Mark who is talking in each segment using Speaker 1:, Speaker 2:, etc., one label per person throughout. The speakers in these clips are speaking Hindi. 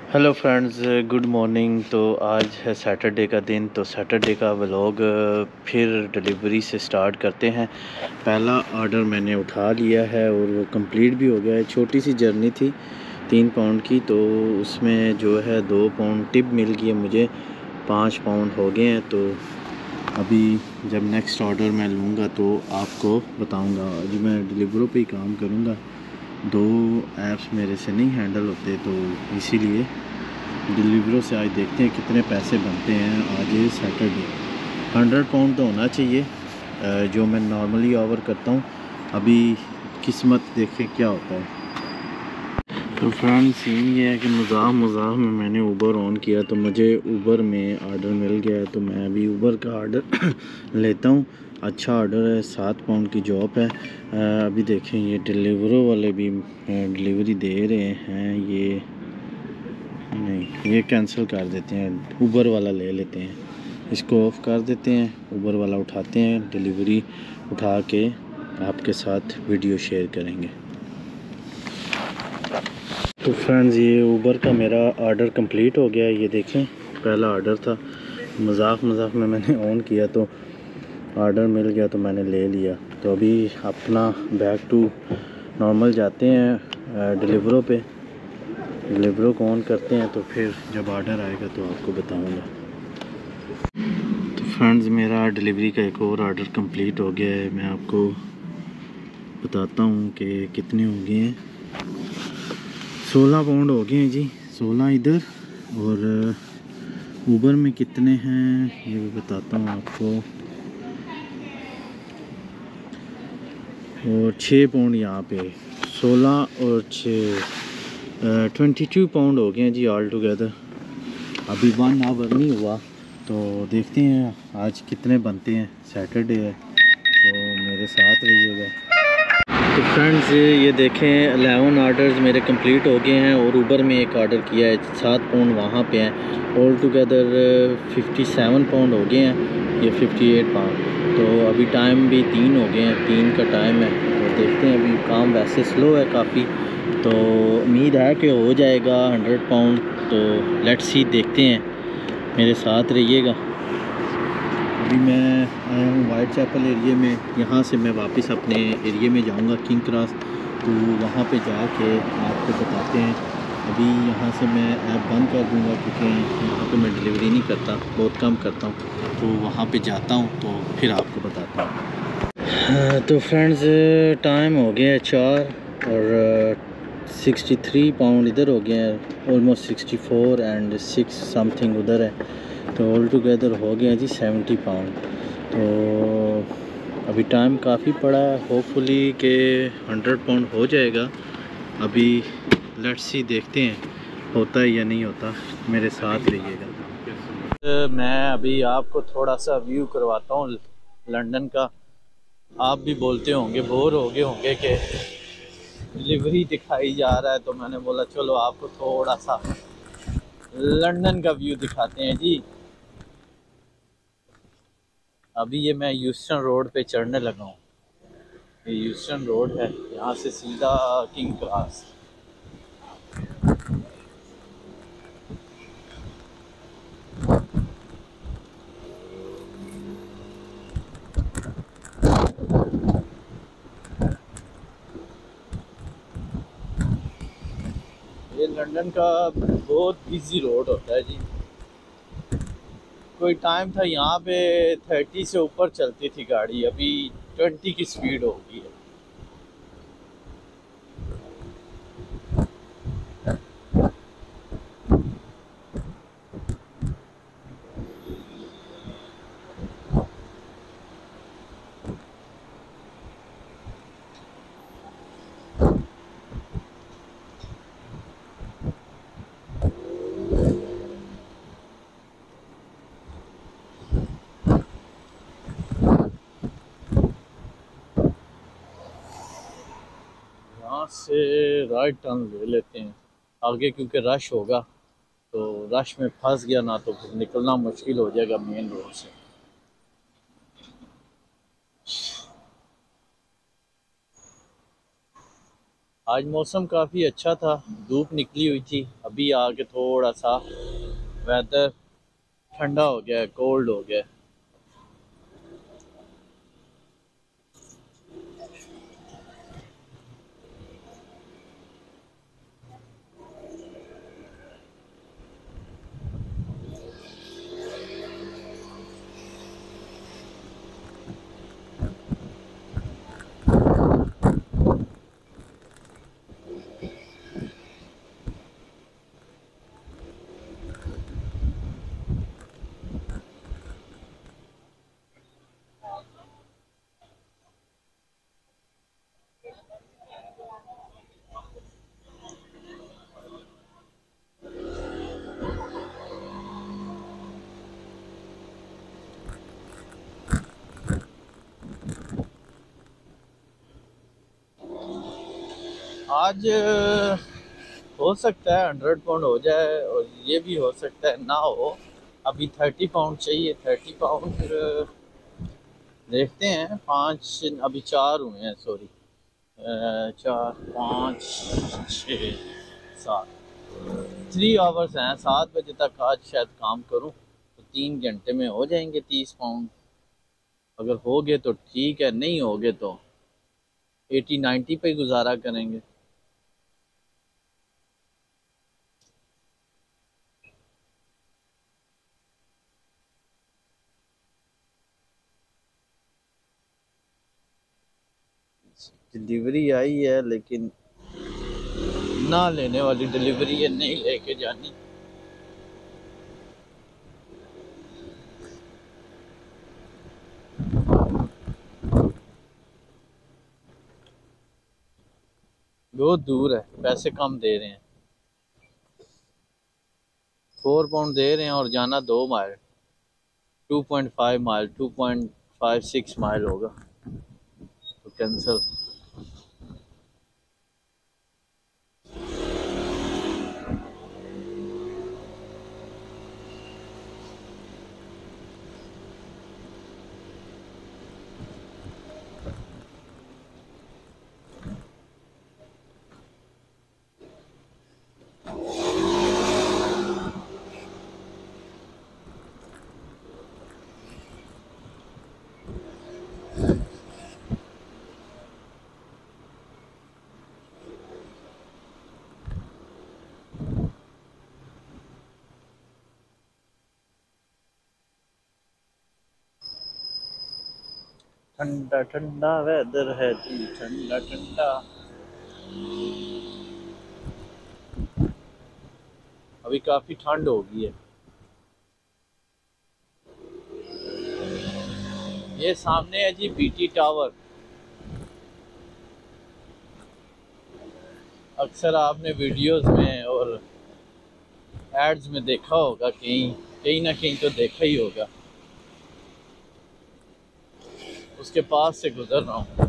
Speaker 1: Hello friends, good morning. तो आज है सैटरडे का दिन। तो सैटरडे का व्लॉग फिर डिलीवरी से स्टार्ट करते हैं। पहला ऑर्डर मैंने उठा लिया है और वो कंप्लीट भी हो गया है। छोटी सी जर्नी थी 3 पाउंड की, तो उसमें जो है 2 पाउंड टिप मिल गई है मुझे, 5 पाउंड हो गए हैं। तो अभी जब नेक्स्ट ऑर्डर मैं लूँगा तो आपको बताऊँगा। आज मैं डिलीवरों पे ही काम करूँगा, 2 ऐप्स मेरे से नहीं हैंडल होते, तो इसीलिए डिलीवरों से आज देखते हैं कितने पैसे बनते हैं। आज है सैटरडे, 100 पाउंड तो होना चाहिए जो मैं नॉर्मली ऑवर करता हूँ। अभी किस्मत देखें क्या होता है। तो फ्रेंड्स, सीन ये है कि मज़ाक में मैंने ऊबर ऑन किया तो मुझे ऊबर में ऑर्डर मिल गया है। तो मैं अभी ऊबर का ऑर्डर लेता हूँ। अच्छा ऑर्डर है, 7 पाउंड की जॉब है। अभी देखें, ये डिलीवरों वाले भी डिलीवरी दे रहे हैं। ये नहीं, ये कैंसिल कर देते हैं, ऊबर वाला ले लेते हैं। इसको ऑफ़ कर देते हैं, ऊबर वाला उठाते हैं। डिलीवरी उठा के आपके साथ वीडियो शेयर करेंगे। तो फ्रेंड्स, ये ऊबर का मेरा ऑर्डर कंप्लीट हो गया। ये देखें, पहला ऑर्डर था, मजाक में मैंने ऑन किया तो ऑर्डर मिल गया तो मैंने ले लिया। तो अभी अपना बैक टू नॉर्मल जाते हैं डिलीवरों पे। डिलीवरों को ऑन करते हैं तो फिर जब ऑर्डर आएगा तो आपको बताऊंगा। तो फ्रेंड्स, मेरा डिलीवरी का एक और ऑर्डर कंप्लीट हो गया है। मैं आपको बताता हूँ कि कितने हो गए हैं। 16 पाउंड हो गए हैं जी, 16 इधर। और ऊबर में कितने हैं ये भी बताता हूँ आपको। और 6 पाउंड यहाँ पे, 16 और 6 22 पाउंड हो गए हैं जी ऑल टुगेदर। अभी 1 आवर नहीं हुआ, तो देखते हैं आज कितने बनते हैं। सैटरडे है तो मेरे साथ रहिएगा। तो फ्रेंड्स, ये देखें, 11 ऑर्डर्स मेरे कंप्लीट हो गए हैं और ऊबर में एक ऑर्डर किया है, 7 पाउंड वहाँ पे हैं। ऑल टुगेदर 57 पाउंड हो गए हैं, ये 58 पाउंड। तो अभी टाइम भी 3 हो गए हैं, 3 का टाइम है। तो देखते हैं, अभी काम वैसे स्लो है काफ़ी, तो उम्मीद है कि हो जाएगा 100 पाउंड। तो लेट्स सी, देखते हैं, मेरे साथ रहिएगा। अभी मैं आया हूँ वाइट चैपल एरिया में। यहाँ से मैं वापस अपने एरिया में जाऊँगा, किंग क्रॉस। तो वहाँ पे जाके आपको बताते हैं। अभी यहाँ से मैं ऐप बंद कर दूँगा क्योंकि यहाँ पे मैं डिलीवरी नहीं करता, बहुत कम करता हूँ। तो वहाँ पे जाता हूँ तो फिर आपको बताता हूँ। तो फ्रेंड्स, टाइम हो गया है 4 और 63 पाउंड इधर हो गया है, ऑलमोस्ट 64 एंड 6 समथिंग उधर है। तो ऑल टुगेदर हो गया जी 70 पाउंड। तो अभी टाइम काफ़ी पड़ा है, होपफुली के 100 पाउंड हो जाएगा। अभी लेट्स सी, देखते हैं होता है या नहीं होता। मेरे साथ रहिएगा। मैं अभी आपको थोड़ा सा व्यू करवाता हूँ लंदन का। आप भी बोलते होंगे, बोर हो गए होंगे कि डिलीवरी दिखाई जा रहा है, तो मैंने बोला चलो आपको थोड़ा सा लंदन का व्यू दिखाते हैं जी। अभी ये मैं यूस्टन रोड पे चढ़ने लगा हूँ। ये यूस्टन रोड है, यहाँ से सीधा किंग क्रॉस। ये लंदन का बहुत बिजी रोड होता है जी। कोई टाइम था यहाँ पे 30 से ऊपर चलती थी गाड़ी, अभी 20 की स्पीड हो गई है। यहाँ से राइट टर्न ले लेते हैं आगे, क्योंकि रश होगा। तो रश में फंस गया ना तो फिर निकलना मुश्किल हो जाएगा मेन रोड से। आज मौसम काफ़ी अच्छा था, धूप निकली हुई थी, अभी आके थोड़ा सा वेदर ठंडा हो गया है, कोल्ड हो गया है। आज हो सकता है 100 पाउंड हो जाए और ये भी हो सकता है ना हो। अभी 30 पाउंड चाहिए, 30 पाउंड देखते हैं। पाँच, अभी चार हुए हैं, सॉरी, चार, पाँच, छः, सात, 3 आवर्स हैं। 7 बजे तक आज शायद काम करूं तो 3 घंटे में हो जाएंगे 30 पाउंड। अगर हो गए तो ठीक है, नहीं हो गए तो 80-90 पे गुजारा करेंगे। डिलीवरी आई है लेकिन ना लेने वाली डिलीवरी है, नहीं लेके जानी। बहुत दूर है, पैसे कम दे रहे हैं। 4 पाउंड दे रहे हैं और जाना 2 माइल, 2.5 माइल, 2.56 माइल होगा, तो कैंसिल। ठंडा ठंडा वेदर है जी, ठंडा ठंडा। अभी काफ़ी ठंड हो गई है। ये सामने है जी बीटी टावर। अक्सर आपने वीडियोस में और एड्स में देखा होगा, कहीं कहीं ना कहीं तो देखा ही होगा। उसके पास से गुजर रहा हूँ।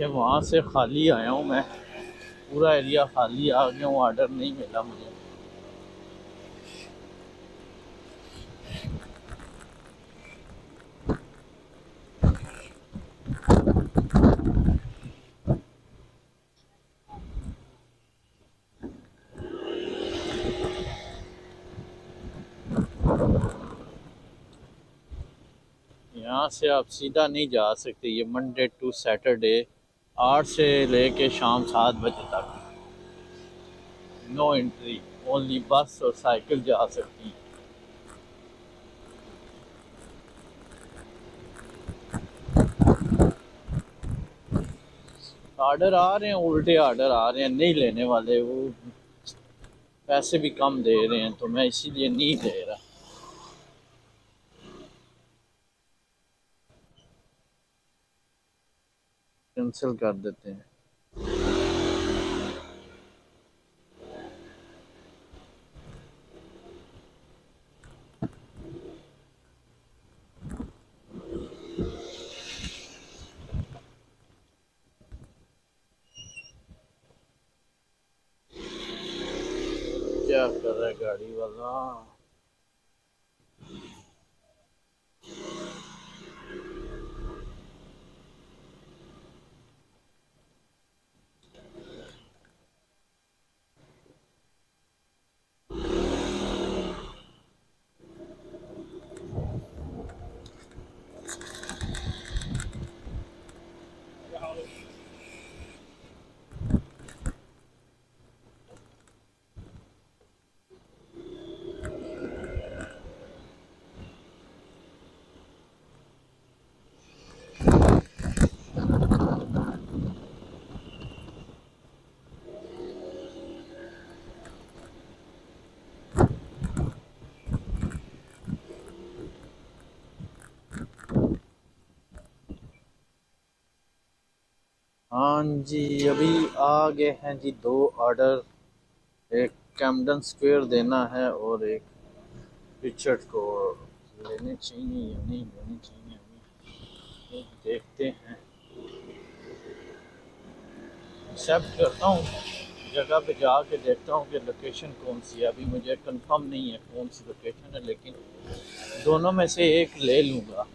Speaker 1: कि वहाँ से खाली आया हूँ मैं, पूरा एरिया खाली आ गया हूँ, ऑर्डर नहीं मिला मुझे। यहाँ से आप सीधा नहीं जा सकते, ये मंडे टू सैटरडे 8 से लेके शाम 7 बजे तक नो एंट्री, ओनली बस और साइकिल जा सकती है। ऑर्डर आ रहे हैं, उल्टे ऑर्डर आ रहे हैं, नहीं लेने वाले, वो पैसे भी कम दे रहे हैं, तो मैं इसीलिए नहीं दे रहा। कैंसिल कर देते हैं। क्या कर रहा है गाड़ी वाला? हाँ जी, अभी आ गए हैं जी 2 ऑर्डर। एक कैम्पटन स्क्वायर देना है और एक रिचर्ड को लेने चाहिए या नहीं लेने चाहिए, अभी देखते हैं। एक्सेप्ट करता हूँ, जगह पे जाके देखता हूँ कि लोकेशन कौन सी है। अभी मुझे कंफर्म नहीं है कौन सी लोकेशन है, लेकिन दोनों में से एक ले लूँगा।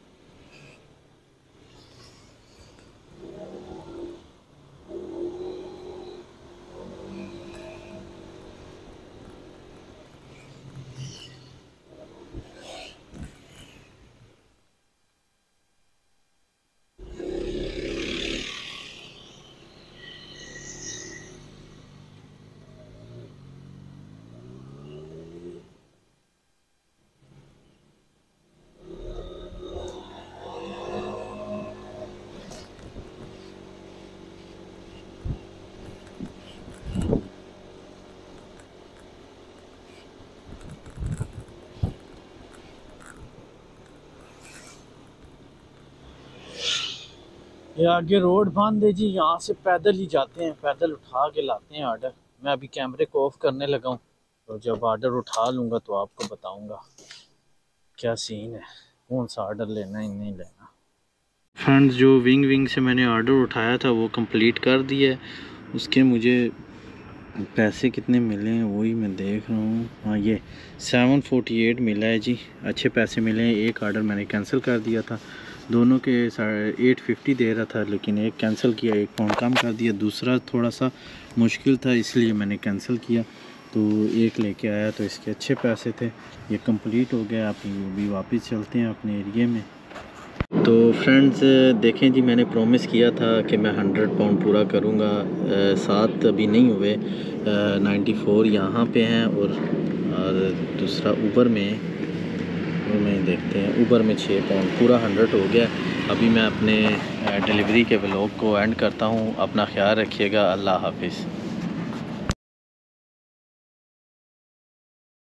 Speaker 1: ये आगे रोड बंद है जी, यहाँ से पैदल ही जाते हैं, पैदल उठा के लाते हैं ऑर्डर। मैं अभी कैमरे को ऑफ करने लगा हूँ, तो जब ऑर्डर उठा लूँगा तो आपको बताऊँगा क्या सीन है, कौन सा ऑर्डर लेना है नहीं लेना। फ्रेंड्स, जो विंग से मैंने ऑर्डर उठाया था वो कंप्लीट कर दिया है। उसके मुझे पैसे कितने मिले हैं वही मैं देख रहा हूँ। हाँ, ये 748 मिला है जी, अच्छे पैसे मिले हैं। एक ऑर्डर मैंने कैंसिल कर दिया था, दोनों के 850 दे रहा था, लेकिन एक कैंसिल किया, 1 पाउंड कम कर दिया। दूसरा थोड़ा सा मुश्किल था इसलिए मैंने कैंसिल किया, तो एक लेके आया, तो इसके अच्छे पैसे थे। ये कंप्लीट हो गया, आप अभी वापस चलते हैं अपने एरिए में। तो फ्रेंड्स देखें जी, मैंने प्रॉमिस किया था कि मैं 100 पाउंड पूरा करूँगा। 7 अभी नहीं हुए, 94 यहाँ पे हैं, और दूसरा ऊबर में, वो में देखते हैं, ऊबर में 6 पाउंड, पूरा 100 हो गया। अभी मैं अपने डिलीवरी के व्लॉग को एंड करता हूँ। अपना ख्याल रखिएगा, अल्लाह हाफिज़।